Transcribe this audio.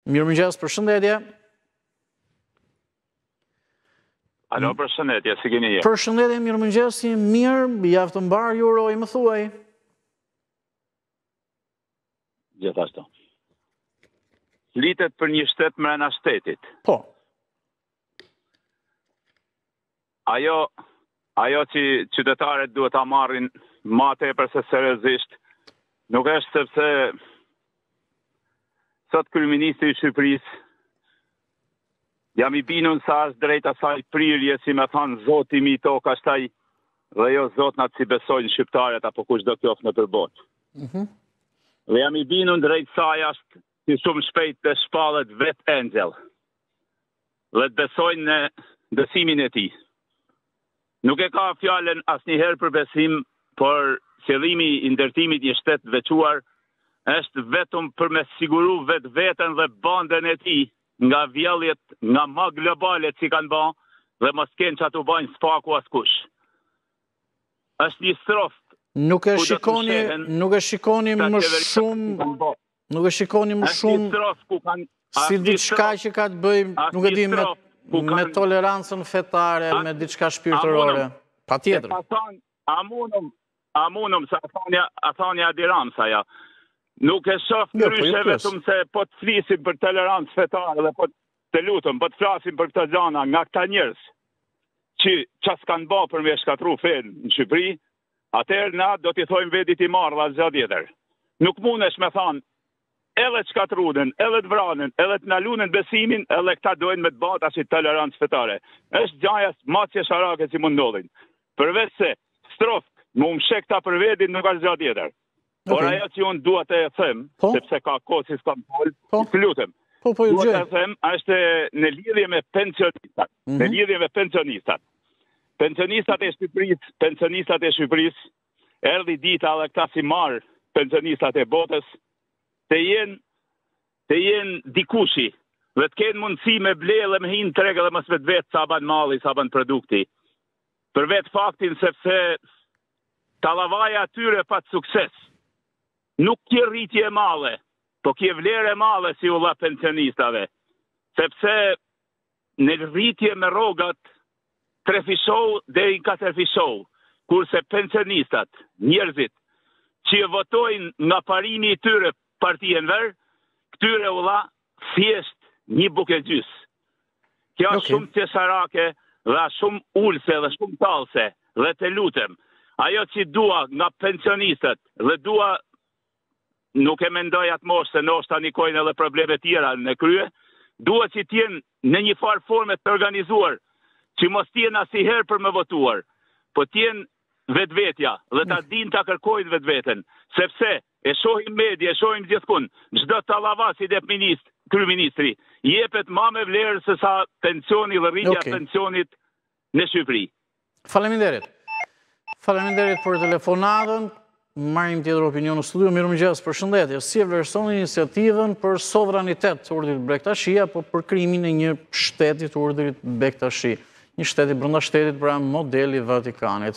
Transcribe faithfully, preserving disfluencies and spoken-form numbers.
Mirëmëngjes, përshëndetje. Alo, përshëndetje, si keni je? Përshëndetje, mirëmëngjes, jam mirë, javë të mbarë, ju uroj, më thuaj. Gjithashtu. Flitet për një shtet mrena shtetit. Po. Ajo, ajo që qytetarët duhet ta marrin ma tepër se seriozisht, nuk është sepse sot kryeministri i Shqipërisë jam i binun sa është drejt asaj prirje, si me thanë zoti mi tokë ashtaj, dhe jo zotnat si besojnë shqiptarët apo kush do qoftë në përbot. Mhm. Dhe jam i binun drejt saj është si shumë shpejt të shpallet vetë Angel. Dhe të besojnë në besimin e tij. Nuk e ka fjallën asnjëherë për besim, por qëllimi i ndërtimit një shtet të veçuar është vetëm për me siguru vetë vetën dhe bandën e tij nga vjelljet, nga ma globale që kanë ba, dhe mos kenë që ato bajnë spaku askush. Është një strofë. Nuk e shikoni, nuk e shikoni më shumë, nuk e shikoni më shumë si diçka që ka të bëjë, nuk e di, me, me tolerancën fetare, me diçka shpirtërore. Pa tjetër. A munëm, a munëm, sa a thanja Edi Ramsa, ja. Nuk e shoh ndryshe vetëm se po të flisim për tolerancë fetare dhe po të lutëm, po të flasim për këto gjana nga këta njerëz që çfarë s'kan bë për me shkatru fen në Shqipëri, atëherë na do t'i thojmë vedit i marrë dhe gjë tjetër. Nuk mundesh me thonë edhe të shkatruden, edhe të vranen, edhe të nalunën besimin, edhe këta dojnë me të bata si tolerancë fetare. Është gjaja macje sharake që mund ndodhin. Përveç se strofë, më më shek ta për vedit nuk është gjë tjetër. Por ajo që unë duhet e them, sepse ka kohë si s'kam folë, të lutem. Duhet e them, është në lidhje me pensionistat. Në lidhje me pensionistat. Pensionistat e Shqipërisë, pensionistat e Shqipërisë, erdhi dita dhe këta si marë pensionistat e botës, të jenë të jenë dikushi, dhe të kenë mundësi me ble dhe me hinë tregë dhe mos vetë vetë sa ban mali, sa ban produkti. Për vetë faktin sepse tallavaja atyre pa të sukses. Nuk kje rritje e male, po kje vlerë e male si ulla pensionistave, sepse në rritje me rogat trefishohu dhe i katërfishohu, kurse pensionistat, njerëzit, që votojnë nga parimi i tyre partien verë, këtyre ulla thjesht një buke gjys. Kjo është shumë qesarake dhe shumë ulse dhe shumë talse, dhe të lutem, ajo që dua nga pensionistat dhe dua nuk e mendoj atë moshë se nështë ta nikojnë edhe probleme tjera në krye, duhet që t'jenë në një farë forme të organizuar, që mos t'jenë asnjëherë për me votuar, po t'jenë vetvetja dhe ta din ta kërkojnë vetveten, sepse e shohim media, e shohim gjithkund, çdo tallava si dhe ministr, kryeministri, jepet ma me vlerë se sa pensioni dhe rritja okay. pensionit në Shqipëri. Faleminderit. Faleminderit për telefonatën. Marrim tjetër opinion në studio. Mirëmëngjes, përshëndetje. Si e vlerësoni iniciativën për sovranitet të urdhrit Bektashi apo për krijimin e një shteti të urdhrit Bektashi? Një shteti brenda shtetit, pra modeli Vatikanit.